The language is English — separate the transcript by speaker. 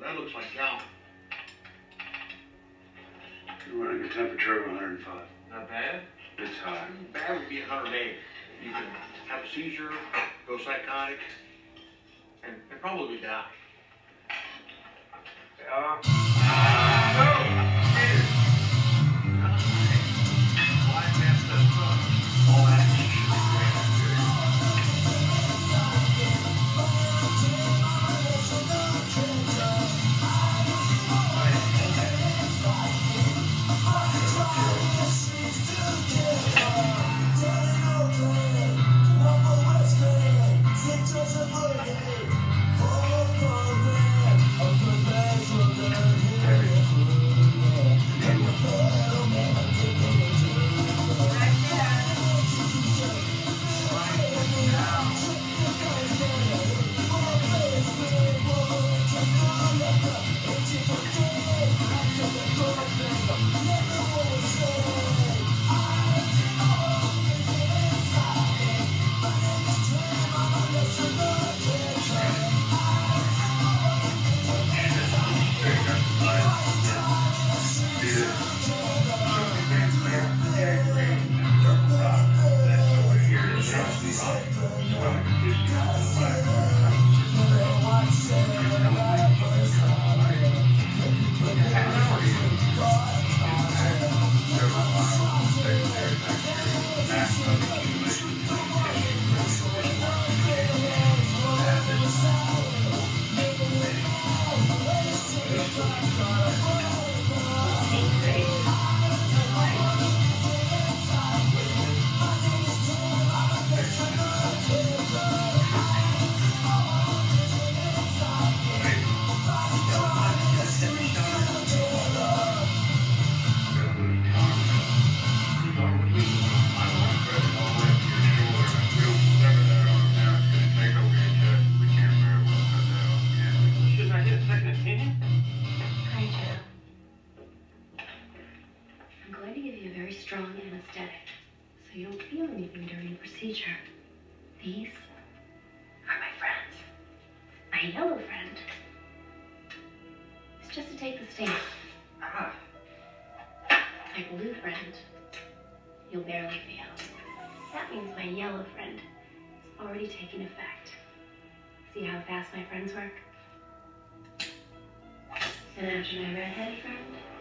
Speaker 1: That looks like gout.
Speaker 2: You're running a temperature of 105.
Speaker 1: Not bad?
Speaker 2: It's high.
Speaker 1: Bad would be 108. You can have a seizure, go psychotic, and probably die.
Speaker 3: I'm going to give you a very strong anesthetic, so you don't feel anything during the procedure. These are my friends. My yellow friend. It's just to take the sting.
Speaker 1: Ah.
Speaker 3: My blue friend, you'll barely feel. That means my yellow friend is already taking effect. See how fast my friends work? And after my redhead friend,